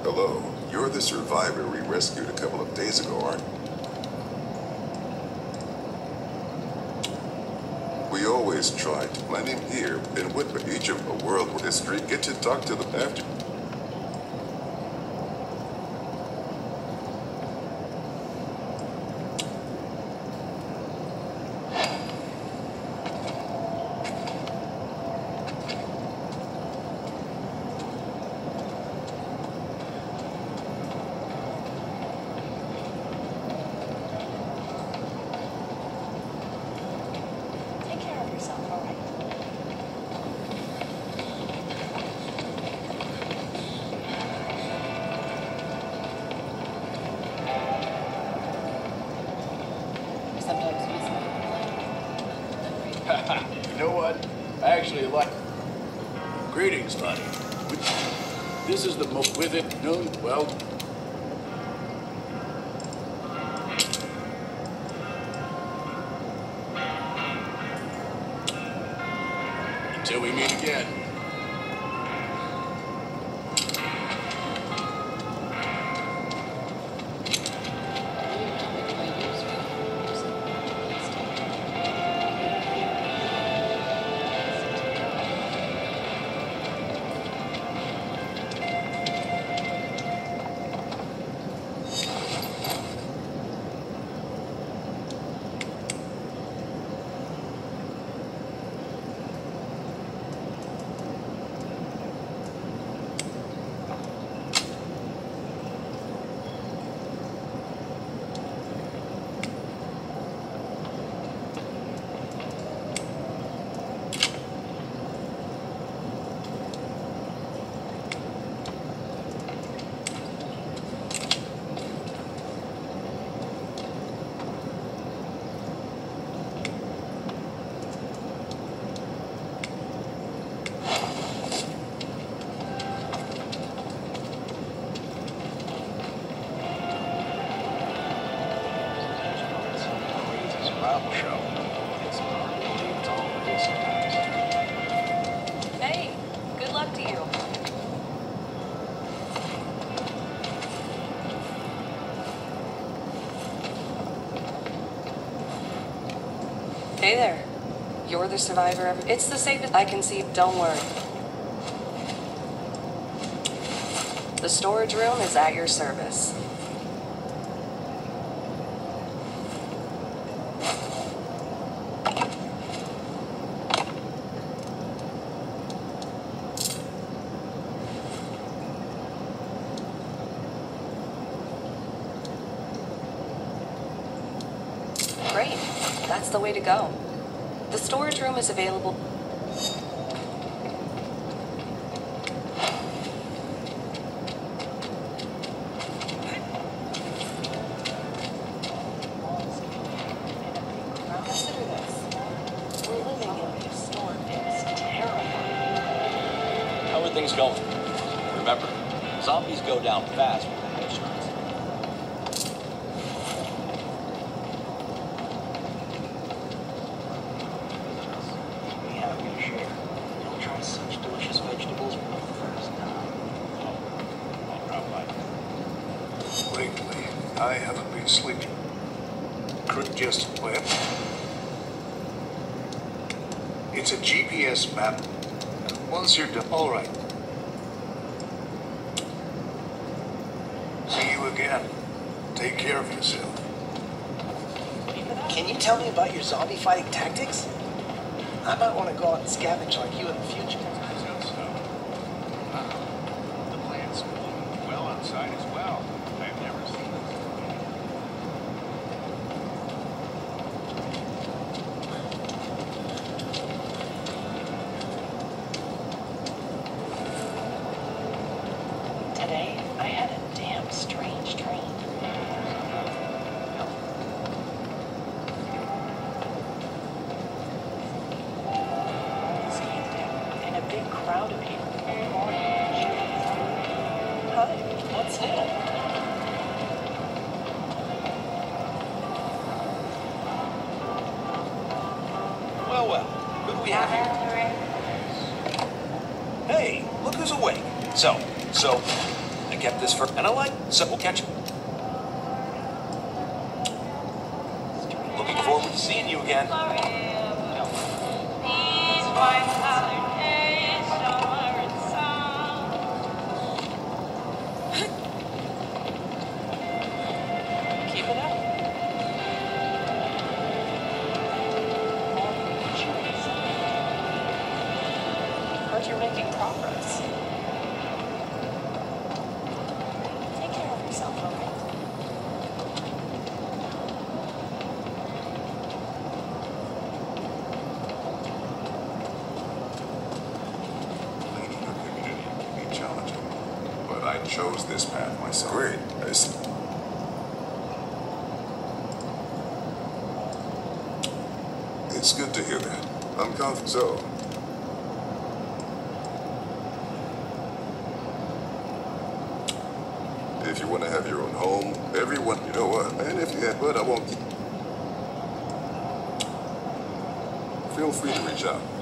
Hello, you're the survivor we rescued a couple of days ago, aren't you? We always try to blend in here and with each of a world with history. Get to talk to them after. You know what? I actually like... Greetings, buddy. This is the most with it known, well... Until we meet again. Hey, good luck to you. Hey there. You're the survivor. It's the safest I can see. Don't worry. The storage room is at your service. Great. That's the way to go. The storage room is available. Consider this. We're living in this storm. It's terrifying. How are things going? Remember, zombies go down fast with the insurance. Such delicious vegetables for the first time. Lately, I haven't been sleeping. Could just flip. It's a GPS map. Once you're done, all right. See you again. Take care of yourself. Can you tell me about your zombie fighting tactics? I might want to go out and scavenge like you in the future. The plant's well outside as well. I've never seen it. Today, I had a damn strange dream. And a big crowd of people. Hi, what's new? Well, who do we have here? Hey, look who's awake. So, I kept this for, and I like, so we'll catch you. Looking forward to seeing you again. Keep it up. Heard you're making progress. Take care of yourself, okay? Leading a community can be challenging, but I chose this path myself. Great. I see. It's good to hear that. I'm confident. So, if you want to have your own home, everyone, you know what, man, if you have, but I won't keep. Feel free to reach out.